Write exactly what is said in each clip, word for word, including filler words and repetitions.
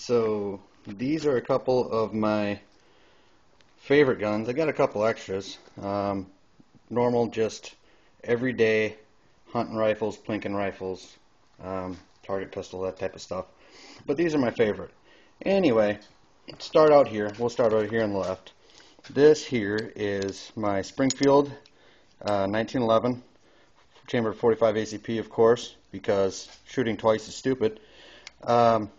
So these are a couple of my favorite guns. I got a couple extras. Um, normal, just everyday hunting rifles, plinking rifles, um, target pistol, that type of stuff. But these are my favorite. Anyway, start out here. We'll start out here on the left. This here is my Springfield uh, nineteen eleven chamber forty-five A C P, of course, because shooting twice is stupid. Um,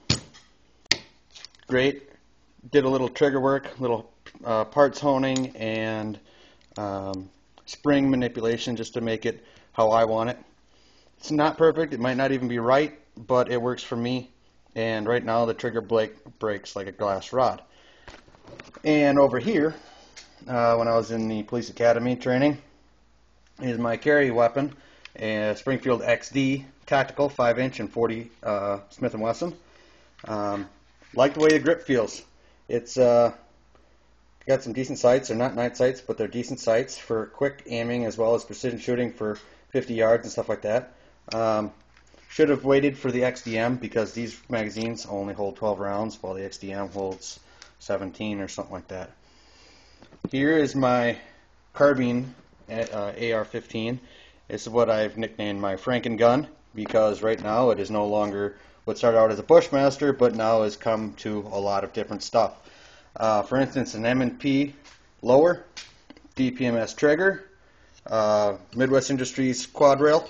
great. Did a little trigger work, little uh, parts honing, and um, spring manipulation just to make it how I want it. It's not perfect. It might not even be right, but it works for me. And right now the trigger break, breaks like a glass rod. And over here, uh, when I was in the police academy training, is my carry weapon, a Springfield X D tactical five inch and forty uh, Smith and Wesson. Um, like the way the grip feels. It's uh, got some decent sights. They're not night sights, but they're decent sights for quick aiming as well as precision shooting for fifty yards and stuff like that. Um, should have waited for the X D M because these magazines only hold twelve rounds while the X D M holds seventeen or something like that. Here is my carbine uh, A R fifteen. This is what I've nicknamed my Franken gun because right now it is no longer what started out as a Bushmaster, but now has come to a lot of different stuff. Uh, for instance, an M and P lower, D P M S trigger, uh, Midwest Industries quad rail,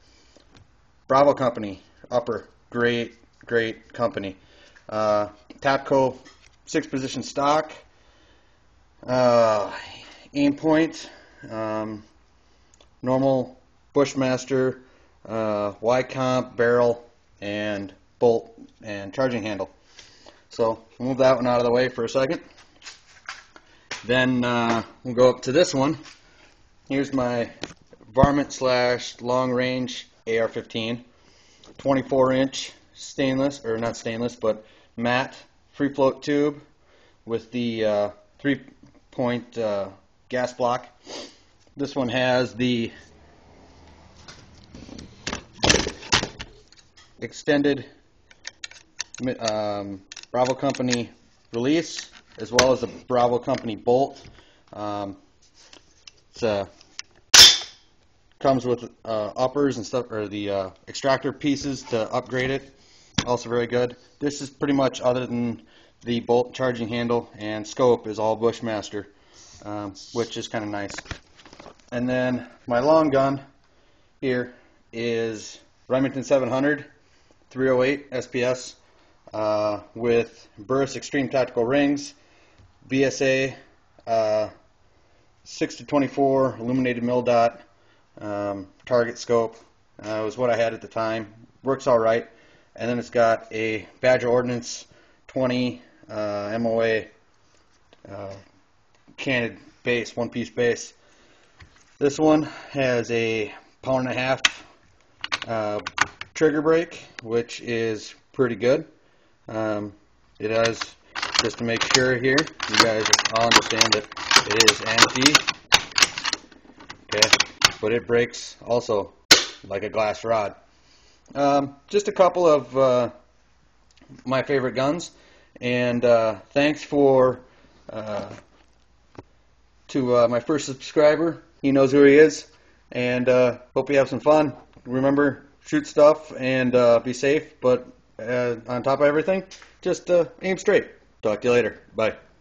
Bravo Company upper, great, great company. Uh, Tapco six position stock, uh, aim point, um, normal Bushmaster, uh, Y-comp barrel, and bolt and charging handle. So we'll move that one out of the way for a second. Then uh, we'll go up to this one. Here's my varmint slash long range A R fifteen, twenty-four inch stainless, or not stainless, but matte free float tube with the uh, three point uh, gas block. This one has the extended um, Bravo Company release as well as the Bravo Company bolt. Um, it's a comes with uh, uppers and stuff, or the uh, extractor pieces to upgrade it. Also very good. This is pretty much, other than the bolt, charging handle, and scope, is all Bushmaster, um, which is kind of nice. And then my long gun here is Remington seven hundred three oh eight S P S uh, with Burris Extreme Tactical rings, B S A uh, six to twenty-four illuminated mil dot. Um, target scope uh, was what I had at the time. Works all right. And then it's got a Badger Ordnance twenty uh, M O A uh, canted base, one piece base. This one has a pound and a half uh, trigger brake, which is pretty good. Um, it has, just to make sure here, you guys all understand that it is anti. Okay. But it breaks also like a glass rod. Um, just a couple of uh, my favorite guns, and uh, thanks for uh, to uh, my first subscriber. He knows who he is, and uh, hope you have some fun. Remember, shoot stuff and uh, be safe, but uh, on top of everything, just uh, aim straight. Talk to you later. Bye.